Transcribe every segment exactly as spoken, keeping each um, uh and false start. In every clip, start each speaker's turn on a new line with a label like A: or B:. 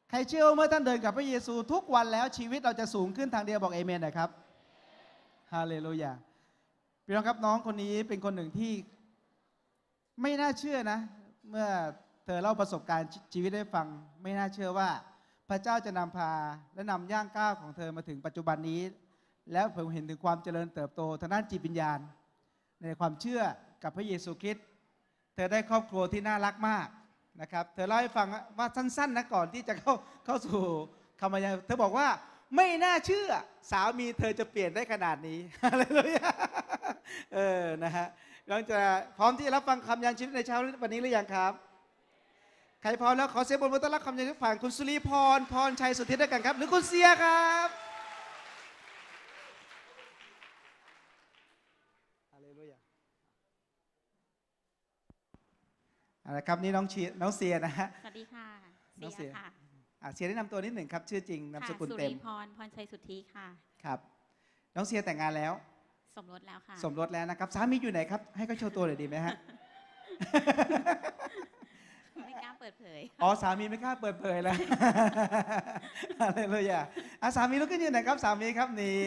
A: ใครเชื่อว่าเมื่อท่านเดินกับพระเยซูทุกวันแล้วชีวิตเราจะสูงขึ้นทางเดียวบอกเอเมนหน่อยครับฮาเลลูยาพี่น้องครับน้องคนนี้เป็นคนหนึ่งที่ไม่น่าเชื่อนะเมื่อเธอเล่าประสบการณ์ชีวิตให้ฟังไม่น่าเชื่อว่าพระเจ้าจะนำพาและนำย่างก้าวของเธอมาถึงปัจจุบันนี้แล้วผมเห็นถึงความเจริญเติบโตทางด้านจิตวิญญาณในความเชื่อกับพระเยซูคริสต์เธอได้ครอบครัวที่น่ารักมากนะครับเธอเล่าให้ฟังว่าสั้นๆนะก่อนที่จะเข้าเข้าสู่คำบรรยายเธอบอกว่าไม่น่าเชื่อสามีเธอจะเปลี่ยนได้ขนาดนี้อะไรเลยเออนะฮะเราจะพร้อมที่จะรับฟังคำยันชีวิตในเช้าวันนี้หรือยังครับใครพร้อมแล้วขอเสียงปรบมือต้อนรับคำยันชีวิตผ่านคุณสุรีพรพรชัยสุทธิด้วยกันครับหรือคุณเสียครับอะไรเลยอ่ะนะครับนี่น้องเชียน้องเสียนะฮะ
B: สวัสดีค่ะ
A: น้องเสีย
B: ค่ะ
A: เสียแนะนำตัวนิดหนึ่งครับชื่อจริงนามสกุลเต็ม
B: สุริพรพรชัยสุทธิค่ะ
A: ครับน้องเสียแต่งงานแล้ว
B: สมรสแล้วค่ะ
A: สมรสแล้วนะครับสามีอยู่ไหนครับให้เขาโชว์ตัวหน่อยดีไหมฮะ
B: ไม่กล้าเปิดเผย
A: อ๋อสามีไม่กล้าเปิดเผยแล้วอะไรเลยอ่ะอาสามีลุกขึ้นยืนหน่อยครับสามีครับนี่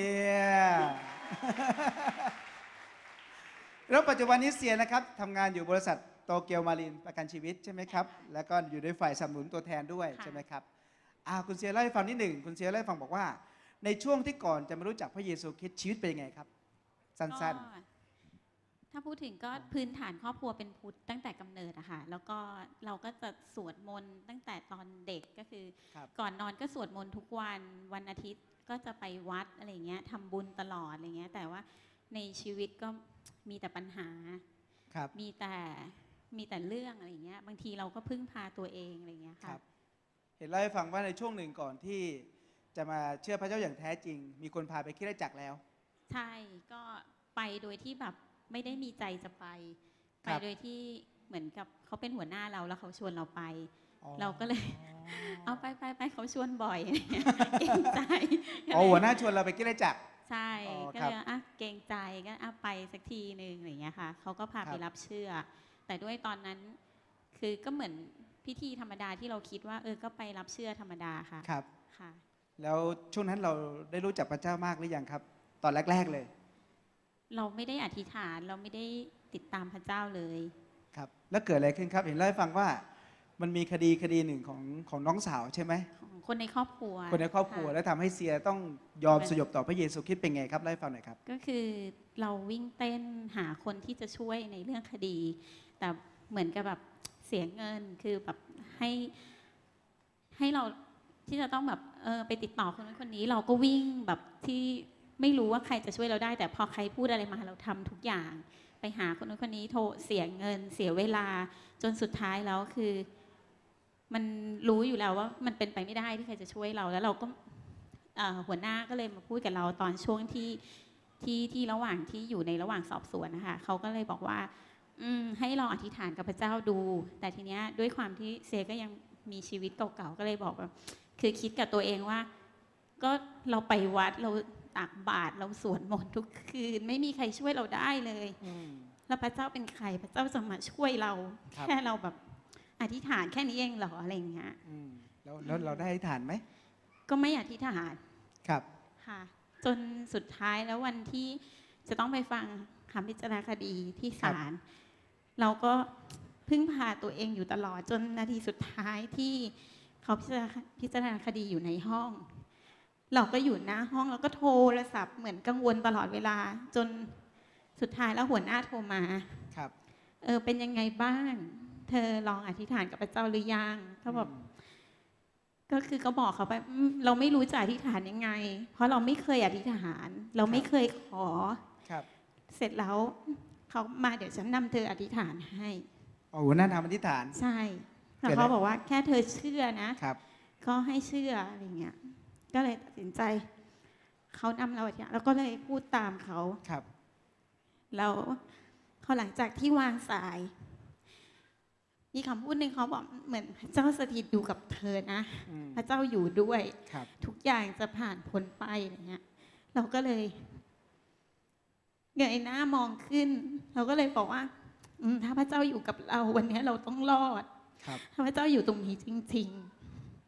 A: แล้วปัจจุบันนี้เสียนะครับทำงานอยู่บริษัทโตเกียวมารีนประกันชีวิตใช่ไหมครับแล้วก็อยู่ในฝ่ายสนับสนุนตัวแทนด้วยใช่ไหมครับอ่าคุณเสียเล่าให้ฟังนิดหนึ่งคุณเสียเล่าให้ฟังบอกว่าในช่วงที่ก่อนจะมารู้จักพระเยซูคริสต์ชีวิตเป็นยังไงครับสั้น
B: ๆถ้าพูดถึงก็พื้นฐานครอบครัวเป็นพุทธตั้งแต่กำเนิดอะค่ะแล้วก็เราก็จะสวดมนต์ตั้งแต่ตอนเด็กก็คือก่อนนอนก็สวดมนต์ทุกวันวันอาทิตย์ก็จะไปวัดอะไรเงี้ยทำบุญตลอดอะไรเงี้ยแต่ว่าในชีวิตก็มีแต่ปัญหามีแต่มีแต่เรื่องอะไรเงี้ยบางทีเราก็พึ่งพาตัวเองอะไรเงี้ยค่ะ
A: เห็นเล่าให้ฟังว่าในช่วงหนึ่งก่อนที่จะมาเชื่อพระเจ้าอย่างแท้จริงมีคนพาไปคริสตจักรแล้ว
B: ใช่ก็ไปโดยที่แบบไม่ได้มีใจจะไปไปโดยที่เหมือนกับเขาเป็นหัวหน้าเราแล้วเขาชวนเราไปเราก็เลยเอาไปไปไปเขาชวนบ่อยเกรงใจ
A: อ๋อหัวหน้าชวนเราไปคริสตจักร
B: ใช่ก็เลยอ่ะเกรงใจก็อ่ะไปสักทีหนึ่งอะไรอย่างเงี้ยค่ะเขาก็พาไปรับเชื่อแต่ด้วยตอนนั้นคือก็เหมือนพิธีธรรมดาที่เราคิดว่าเออก็ไปรับเชื่อธรรมดาค่ะ
A: ครับ
B: ค่ะ
A: แล้วช่วงนั้นเราได้รู้จักพระเจ้ามากหรือยังครับตอนแรกๆเลย
B: เราไม่ได้อธิษฐานเราไม่ได้ติดตามพระเจ้าเลย
A: ครับแล้วเกิดอะไรขึ้นครับเห็นเล่าให้ฟังว่ามันมีคดีคดีหนึ่งของของน้องสาวใช่ไหม
B: ของคนในครอบครัว
A: คนในครอบครัวแล้วทำให้เสียต้องยอมสยบต่อพระเยซูคริสต์เป็นไงครับเล่าให้ฟังหน่อยครับ
B: ก็คือเราวิ่งเต้นหาคนที่จะช่วยในเรื่องคดีแต่เหมือนกับแบบเสียเงินคือแบบให้ให้เราที่จะต้องแบบเออไปติดต่อคนนั้นคนนี้เราก็วิ่งแบบที่ไม่รู้ว่าใครจะช่วยเราได้แต่พอใครพูดอะไรมาเราทำทุกอย่างไปหาคนนั้นคนนี้โทรเสียเงินเสียเวลาจนสุดท้ายแล้วคือมันรู้อยู่แล้วว่ามันเป็นไปไม่ได้ที่ใครจะช่วยเราแล้วเราก็หัวหน้าก็เลยมาพูดกับเราตอนช่วงที่ที่ที่ระหว่างที่อยู่ในระหว่างสอบสวนนะคะเขาก็เลยบอกว่าให้ลองอธิษฐานกับพระเจ้าดูแต่ทีเนี้ยด้วยความที่เซก็ยังมีชีวิตเก่าๆก็เลยบอกว่าคือคิดกับตัวเองว่าก็เราไปวัดเราตักบาตรเราสวดมนต์ทุกคืนไม่มีใครช่วยเราได้เลยแล้วพระเจ้าเป็นใครพระเจ้าจะมาช่วยเราแค่เราแบบอธิษฐานแค่นี้เองเหรออะไรอย่างเงี้ย
A: แล้วแล้วเราได้อธิษฐานไหม
B: ก็ไม่อธิษฐาน
A: ครับ
B: ค่ะจนสุดท้ายแล้ววันที่จะต้องไปฟังคำพิจารณาคดีที่ศาลเราก็พึ่งพาตัวเองอยู่ตลอดจนนาทีสุดท้ายที่เขาพิจารณาคดีอยู่ในห้องเราก็อยู่หน้าห้องแล้วก็โทรศัพท์เหมือนกังวลตลอดเวลาจนสุดท้ายแล้วหัวหน้าโทรมา
A: ครับ
B: เออเป็นยังไงบ้างเธอลองอธิษฐานกับพระเจ้าหรือยังเขาบอกก็คือก็บอกเขาไปเราไม่รู้จะอธิษฐานยังไงเพราะเราไม่เคยอธิษฐานเราไม่เคยขอเสร็จแล้วเขามาเดี๋ยวฉันนำเธออธิษฐานให้
A: อ๋อหัวหน้าทำอธิษฐาน
B: ใช่แต่เขาบอกว่าแค่เธอเชื่อนะก็ให้เชื่ออะไรเงี้ยก็เลยตัดสินใจเขานำเราอธิษฐานแล้วก็เลยพูดตามเขา
A: ครับ
B: แล้วพอหลังจากที่วางสายมีคำพูดหนึ่งเขาบอกเหมือนพระเจ้าสถิตอยู่กับเธอนะพระเจ้าอยู่ด้วยทุกอย่างจะผ่านพ้นไปอะไรเงี้ยเราก็เลยเงยหน้ามองขึ้นเราก็เลยบอกว่าถ้าพระเจ้าอยู่กับเราวันนี้เราต้องรอดถ้าพระเจ้าอยู่ตรงนี้จริงๆ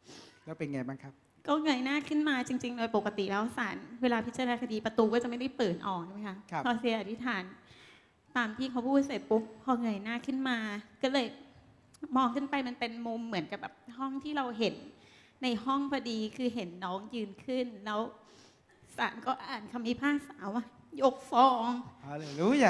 A: แล้วเป็นไงบ้างครับ
B: ก็เงยหน้าขึ้นมาจริงๆโดยปกติแล้วศาลเวลาพิจารณาคดีประตูก็จะไม่ได้เปิดออกใช่ไหมคะพอเสียอธิษฐานตามที่เขาพูดเสร็จปุ๊บพอเงยหน้าขึ้นมาก็เลยมองขึ้นไปมันเป็นมุมเหมือนกับแบบห้องที่เราเห็นในห้องพอดีคือเห็นน้องยืนขึ้นแล้วศาลก็อ่านคำพิพากษาว่ายกฟ้อง
A: ฮาเลลูยา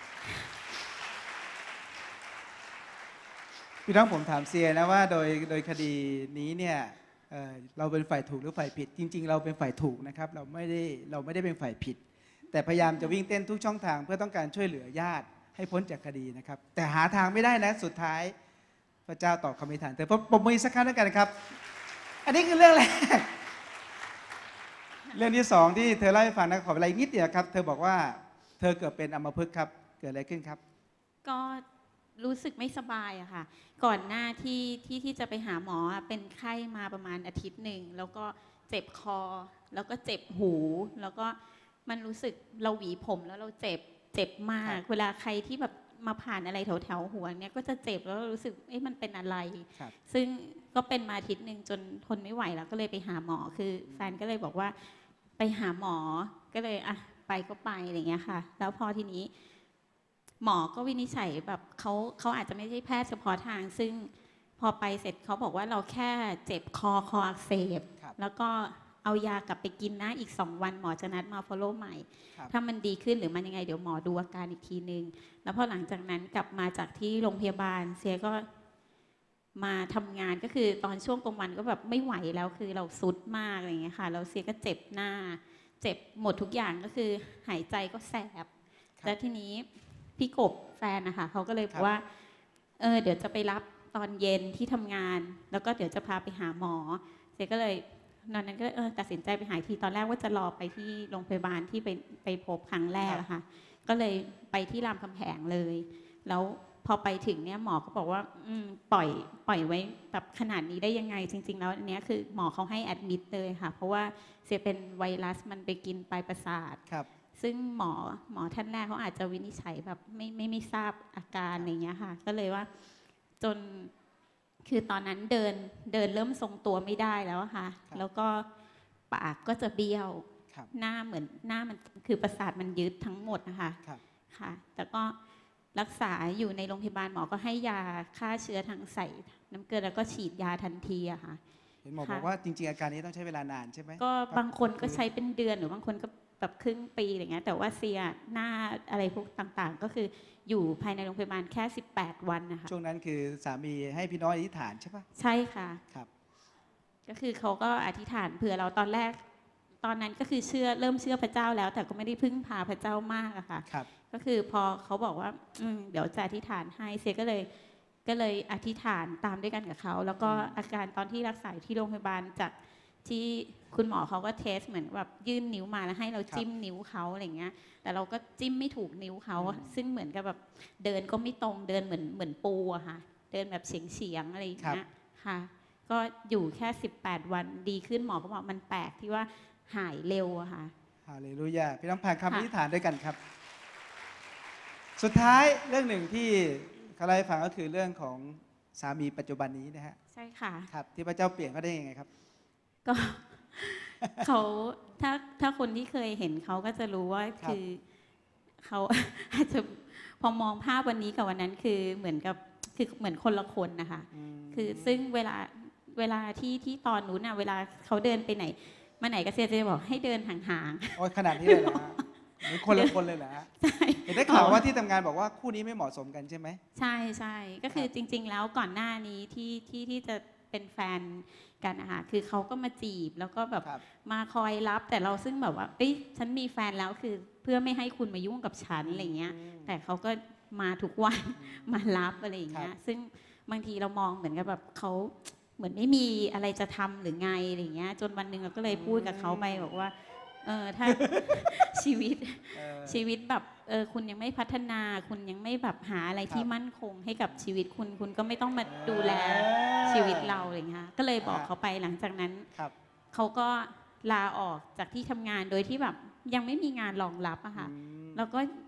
A: พี่น้องผมถามเซียนะว่าโดยโดยคดีนี้เนี่ยเอ่อเราเป็นฝ่ายถูกหรือฝ่ายผิดจริงๆเราเป็นฝ่ายถูกนะครับเราไม่ได้เราไม่ได้เป็นฝ่ายผิดแต่พยายามจะวิ่งเต้นทุกช่องทางเพื่อต้องการช่วยเหลือญาติให้พ้นจากคดีนะครับแต่หาทางไม่ได้นะสุดท้ายพระเจ้าตอบคำอธิษฐานเธอปรบมือสักครั้งด้วยกันครับอันนี้คือเรื่องแรกเรื่องที่สองที่เธอเล่าให้ฟังนะขอเวลาอีกนิดเดียวครับเธอบอกว่าเธอเกิดเป็นอัมพฤกษ์ครับเกิดอะไรขึ้นครับ
B: ก็รู้สึกไม่สบายอะค่ะก่อนหน้าที่ที่ที่จะไปหาหมอเป็นไข้มาประมาณอาทิตย์หนึ่งแล้วก็เจ็บคอแล้วก็เจ็บหูแล้วก็มันรู้สึกเราหวีผมแล้วเราเจ็บเจ็บมากเวลาใครที่แบบมาผ่านอะไรแถวแถวหัวเนี้ยก็จะเจ็บแล้วรู้สึกเอ๊ะมันเป็นอะไรซึ่งก็เป็นมาอาทิตย์หนึ่งจนทนไม่ไหวแล้วก็เลยไปหาหมอคือแฟนก็เลยบอกว่าไปหาหมอก็เลยอ่ะไปก็ไปอะไรเงี้ยค่ะแล้วพอทีนี้หมอก็วินิจฉัยแบบเขาเขาอาจจะไม่ใช่แพทย์เฉพาะทางซึ่งพอไปเสร็จเขาบอกว่าเราแค่เจ็บคอคออักเสบแล้วก็เอายากลับไปกินนะอีกสองวันหมอจะนัดมา follow ใหม่ถ้ามันดีขึ้นหรือมันยังไงเดี๋ยวหมอดูอาการอีกทีนึงแล้วพอหลังจากนั้นกลับมาจากที่โรงพยาบาลเสียก็มาทำงานก็คือตอนช่วงกลางวันก็แบบไม่ไหวแล้วคือเราสุดมากอะไรอย่างเงี้ยค่ะแล้วเสียก็เจ็บหน้าเจ็บหมดทุกอย่างก็คือหายใจก็แสบแล้วทีนี้พี่กบแฟนนะคะเขาก็เลยบอกว่าเออเดี๋ยวจะไปรับตอนเย็นที่ทำงานแล้วก็เดี๋ยวจะพาไปหาหมอเสียก็เลยตอนนั้นก็เออตัดสินใจไปหาทีตอนแรกว่าจะรอไปที่โรงพยาบาลที่ไปไปพบครั้งแรกค่ะก็เลยไปที่รามคำแหงเลยแล้วพอไปถึงเนี่ยหมอก็บอกว่าอืมปล่อยปล่อยไว้แบบขนาดนี้ได้ยังไงจริงๆแล้วอันนี้คือหมอเขาให้แอดมิดเลยค่ะเพราะว่าเสียเป็นไวรัสมันไปกินปลายประสาทซึ่งหมอหมอท่านแรกเขาอาจจะวินิจฉัยแบบไม่ไม่ไม่ทราบอาการอะไรเงี้ยค่ะก็เลยว่าจนคือตอนนั้นเดินเดินเริ่มทรงตัวไม่ได้แล้วค่ะแล้วก็ปากก็จะเบี้ยวหน้าเหมือนหน้ามันคือประสาทมันยึดทั้งหมดนะคะค่ะแต่ก็รักษาอยู่ในโรงพยาบาลหมอก็ให้ยาฆ่าเชื้อทางใส่น้ำเกลือแล้วก็ฉีดยาทันทีอะค่ะ
A: เห็นหมอบอกว่าจริงๆอาการนี้ต้องใช้เวลานานใช่ไหม
B: ก็บางคนก็ใช้เป็นเดือนหรือบางคนก็แบบครึ่งปีอะไรเงี้ยแต่ว่าเซียหน้าอะไรพวกต่างๆก็คืออยู่ภายในโรงพยาบาลแค่สิบแปดวันนะคะ
A: ช่วงนั้นคือสามีให้พี่น้อยอธิษฐานใช่ปะ
B: ใช่ค่ะ
A: ครับ
B: ก็คือเขาก็อธิษฐานเผื่อเราตอนแรกตอนนั้นก็คือเชื่อเริ่มเชื่อพระเจ้าแล้วแต่ก็ไม่ได้พึ่งพาพระเจ้ามากอะค่ะก็คือพอเขาบอกว่าอืมเดี๋ยวจะอธิษฐานให้เซียก็เลยก็เลยอธิษฐานตามด้วยกันกับเขาแล้วก็อาการตอนที่รักษาที่โรงพยาบาลจากที่คุณหมอเขาก็เทสเหมือนแบบยื่นนิ้วมาแล้วให้เราจิ้มนิ้วเขาอะไรเงี้ยแต่เราก็จิ้มไม่ถูกนิ้วเขาซึ่งเหมือนกับแบบเดินก็ไม่ตรงเดินเหมือนเหมือนปูอะค่ะเดินแบบเฉียงเฉียงอะไรอย่างเงี้ยค่ะก็อยู่แค่สิบแปดวันดีขึ้นหมอก็บอกมันแปลกที่ว่าหายเร็วอะค่ะ
A: ฮาเลลูยาพี่น้องผ่านคำอธิษฐานด้วยกันครับสุดท้ายเรื่องหนึ่งที่เขาเล่าให้ฟังก็คือเรื่องของสามีปัจจุบันนี้นะฮะ
B: ใช่ค่ะ
A: ครับที่พระเจ้าเปลี่ยนเขาได้ยังไงครับ
B: ก็เขาถ้าถ้าคนที่เคยเห็นเขาก็จะรู้ว่าคือเขาอาจจะพอมองภาพวันนี้กับวันนั้นคือเหมือนกับคือเหมือนคนละคนนะคะคือซึ่งเวลาเวลาที่ที่ตอนนู้นน่ะเวลาเขาเดินไปไหนมาไหนก็เซียจะบอกให้เดินห่าง
A: ๆโอ้ขนาดนี้เลยเหรอเหมือนคนละคนเลยเหรอใช่เห็นได้ข่าวว่าที่ทำงานบอกว่าคู่นี้ไม่เหมาะสมกันใช่ไหม
B: ใช่ใช่ก็คือจริงๆแล้วก่อนหน้านี้ที่ที่ที่จะเป็นแฟนกันนะคะคือเขาก็มาจีบแล้วก็แบบมาคอยรับแต่เราซึ่งแบบว่าเอ้ยฉันมีแฟนแล้วคือเพื่อไม่ให้คุณมายุ่งกับฉันอะไรเงี้ยแต่เขาก็มาทุกวันมารับอะไรอย่างเงี้ยซึ่งบางทีเรามองเหมือนกับแบบเขาเหมือนไม่มีอะไรจะทำหรือไงอะไรเงี้ยจนวันหนึ่งเราก็เลยพูดกับเขาไปบอกว่าเออถ้าชีวิตชีวิตแบบเออคุณยังไม่พัฒนาคุณยังไม่แบบหาอะไรที่มั่นคงให้กับชีวิตคุณคุณก็ไม่ต้องมาดูแลชีวิตเราอะไรเงี้ยก็เลยบอกเขาไปหลังจากนั้นเขาก็ลาออกจากที่ทำงานโดยที่แบบยังไม่มีงานรองรับอะค่ะแล้วก็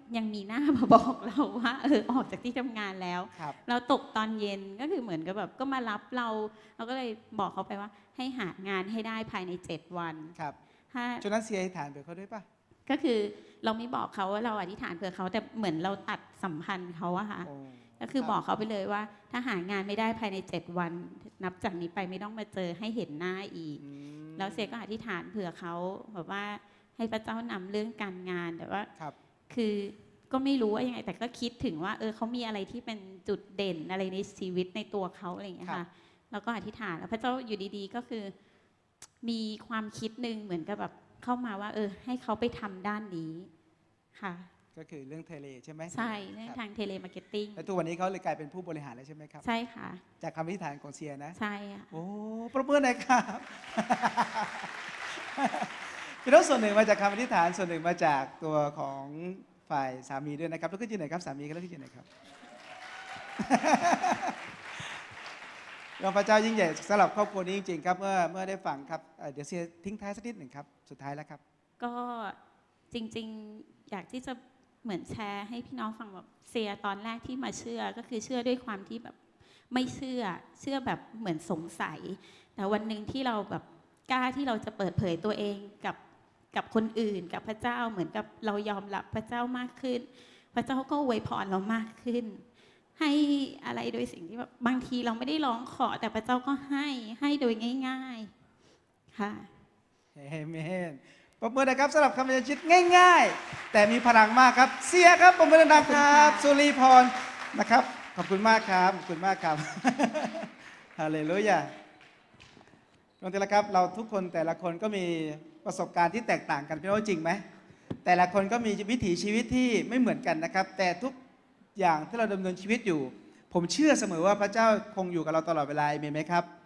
B: ยังมีหน้ามาบอกเราว่าเออออกจากที่ทำงานแล้ว เราตกตอนเย็นก็คือเหมือนกับแบบก็มารับเราเราก็เลยบอกเขาไปว่าให้หางานให้ได้ภายในเจ็ดวัน
A: ครับถ้าช่วงนั้นเสียอธิษฐานเผื่อเขาด้วยป่ะ
B: ก็คือเราไม่บอกเขาว่าเราอธิษฐานเผื่อเขาแต่เหมือนเราตัดสัมพันธ์เขาอะค่ะก็คือบอกเขาไปเลยว่าถ้าหางานไม่ได้ภายในเจ็ดวันนับจากนี้ไปไม่ต้องมาเจอให้เห็นหน้าอีกแล้วเสียก็อธิษฐานเผื่อเขาแบบว่าให้พระเจ้านำเรื่องการงานแต่ว่าคือก็ไม่รู้ว่ายังไงแต่ก็คิดถึงว่าเออเขามีอะไรที่เป็นจุดเด่นอะไรในชีวิตในตัวเขาอะไรอย่างเงี้ยค่ะแล้วก็อธิษฐานแล้วพระเจ้าอยู่ดีๆก็คือมีความคิดหนึ่งเหมือนกับแบบเข้ามาว่าเออให้เขาไปทำด้านนี้ค่ะ
A: ก็คือเรื่องเทเลใช่ไหม
B: ใช่เรื่องทางเทเลมาร์เก็ตติ้ง
A: แล้วทุกวันนี้เขาเลยกลายเป็นผู้บริหารแล้วใช่ไหมครับ
B: ใช่ค่ะ
A: จากคำอธิษฐานของเซียนะ
B: ใช่ค่ะ
A: โอ้ปรบมือหน่อยครับพี่น้องส่วนหนึ่งมาจากคำอธิษฐานส่วนหนึ่งมาจากตัวของฝ่ายสามีด้วยนะครับแล้วก็ยืนไหนครับสามีก็แล้วที่ยืนไหนครับเราพระเจ้ายิ่งใหญ่สำหรับครอบครัวนี้จริงๆครับเมื่อเมื่อได้ฟังครับเดี๋ยวเซียทิ้งท้ายสักนิดหนึ่งครับสุดท้ายแล้วครับ
B: ก็จริงๆอยากที่จะเหมือนแชร์ให้พี่น้องฟังแบบเซียตอนแรกที่มาเชื่อก็คือเชื่อด้วยความที่แบบไม่เชื่อเชื่อแบบเหมือนสงสัยแต่วันหนึ่งที่เราแบบกล้าที่เราจะเปิดเผยตัวเองกับกับคนอื่นกับพระเจ้าเหมือนกับเรายอมรับพระเจ้ามากขึ้นพระเจ้าก็อวยพรเรามากขึ้นให้อะไรโดยสิ่งที่แบบบางทีเราไม่ได้ร้องขอแต่พระเจ้าก็ให้ให้โดยง่ายๆค่ะ
A: เอเมนปรบมือนะครับสำหรับคำยันชิดง่ายๆแต่มีพลังมากครับเสียครับปรบมือดังๆครับสุรีพรนะครับขอบคุณมากครับขอบคุณมากครับฮาเลลูยาตรงนี้ละครับเราทุกคนแต่ละคนก็มีประสบการณ์ที่แตกต่างกันพี่น้องจริงไหมแต่ละคนก็มีวิถีชีวิตที่ไม่เหมือนกันนะครับแต่ทุกอย่างที่เราดำเนินชีวิตอยู่ผมเชื่อเสมอว่าพระเจ้าคงอยู่กับเราตลอดเวลาเอเมนไหมครับ